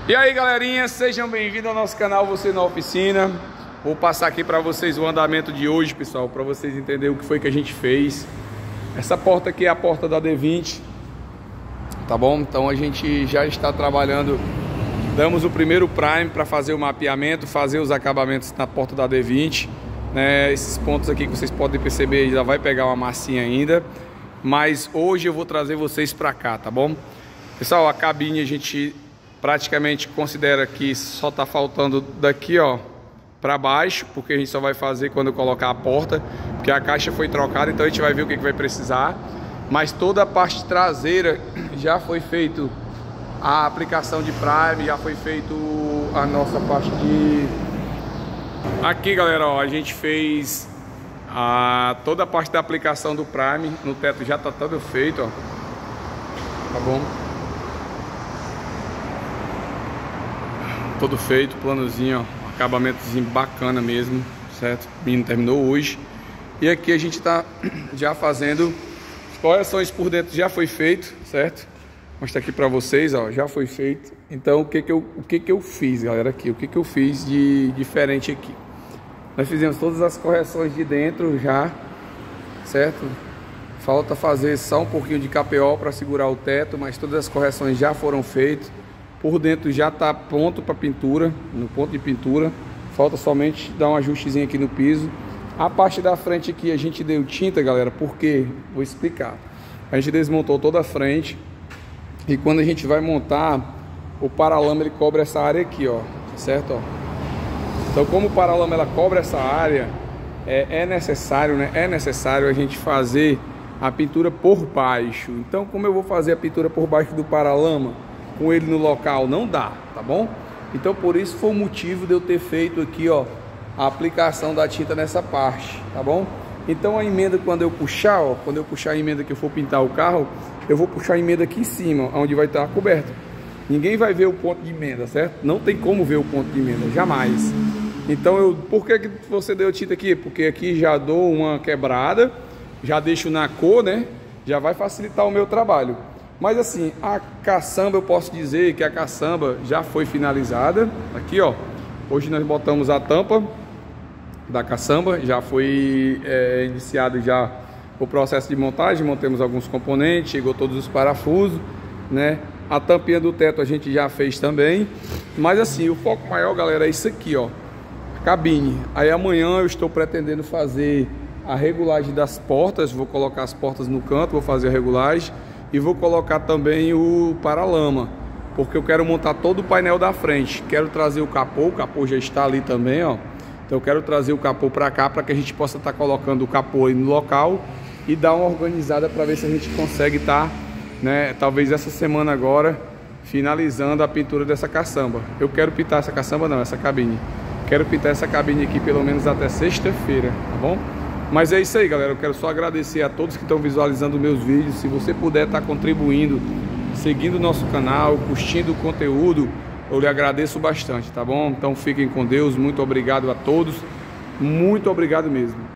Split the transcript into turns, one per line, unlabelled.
E aí, galerinha, sejam bem-vindos ao nosso canal Você na Oficina. Vou passar aqui para vocês o andamento de hoje, pessoal, para vocês entenderem o que foi que a gente fez. Essa porta aqui é a porta da D20, tá bom? Então a gente já está trabalhando, damos o primeiro prime para fazer o mapeamento, fazer os acabamentos na porta da D20, né? Esses pontos aqui que vocês podem perceber, já vai pegar uma massinha ainda, mas hoje eu vou trazer vocês para cá, tá bom? Pessoal, a cabine a gente praticamente considera que só tá faltando daqui, ó, para baixo, porque a gente só vai fazer quando eu colocar a porta, porque a caixa foi trocada, então a gente vai ver o que vai precisar. Mas toda a parte traseira já foi feito a aplicação de prime, já foi feito a nossa parte de... Aqui, galera, ó, a gente fez toda a parte da aplicação do prime no teto, já tá tudo feito, ó, tá bom? Todo feito, planozinho, ó, acabamentozinho bacana mesmo, certo? O menino terminou hoje. E aqui a gente tá já fazendo as correções por dentro, já foi feito, certo? Vou mostrar aqui pra vocês, ó, já foi feito. Então o que que eu fiz, galera, aqui? O que que eu fiz de diferente aqui? Nós fizemos todas as correções de dentro já, certo? Falta fazer só um pouquinho de KPO para segurar o teto, mas todas as correções já foram feitas. Por dentro já está pronto para pintura, no ponto de pintura. Falta somente dar um ajustezinho aqui no piso. A parte da frente aqui a gente deu tinta, galera, porque vou explicar. A gente desmontou toda a frente e quando a gente vai montar, o paralama ele cobre essa área aqui, ó, certo? Ó. Então, como o paralama ela cobre essa área, é necessário, né? É necessário a gente fazer a pintura por baixo. Então, como eu vou fazer a pintura por baixo do paralama? Com ele no local não dá, tá bom? Então por isso foi o motivo de eu ter feito aqui, ó, a aplicação da tinta nessa parte, tá bom? Então a emenda, quando eu puxar, ó, quando eu puxar a emenda que eu for pintar o carro, eu vou puxar a emenda aqui em cima, onde vai estar coberto. Ninguém vai ver o ponto de emenda, certo? Não tem como ver o ponto de emenda, jamais. Então por que você deu tinta aqui? Porque aqui já dou uma quebrada, já deixo na cor, né? Já vai facilitar o meu trabalho. Mas assim, a caçamba, eu posso dizer que a caçamba já foi finalizada. Aqui, ó, hoje nós botamos a tampa da caçamba, já foi iniciado já o processo de montagem, montamos alguns componentes, chegou todos os parafusos, né? A tampinha do teto a gente já fez também. Mas assim, o foco maior, galera, é isso aqui, ó, a cabine. Aí amanhã eu estou pretendendo fazer a regulagem das portas, vou colocar as portas no canto, vou fazer a regulagem. E vou colocar também o paralama, porque eu quero montar todo o painel da frente. Quero trazer o capô já está ali também, ó. Então eu quero trazer o capô para cá, para que a gente possa estar colocando o capô aí no local e dar uma organizada para ver se a gente consegue estar, né, talvez essa semana agora, finalizando a pintura dessa caçamba. Eu quero pintar essa caçamba não, essa cabine. Quero pintar essa cabine aqui pelo menos até sexta-feira, tá bom? Mas é isso aí, galera, eu quero só agradecer a todos que estão visualizando meus vídeos. Se você puder estar contribuindo, seguindo o nosso canal, curtindo o conteúdo, eu lhe agradeço bastante, tá bom? Então fiquem com Deus, muito obrigado a todos, muito obrigado mesmo.